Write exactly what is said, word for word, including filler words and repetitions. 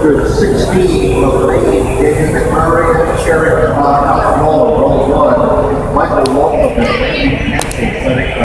hundred sixteen of Maine, David McMurray, Sherry, uh, Alcohol, Roll One, Michael Walton.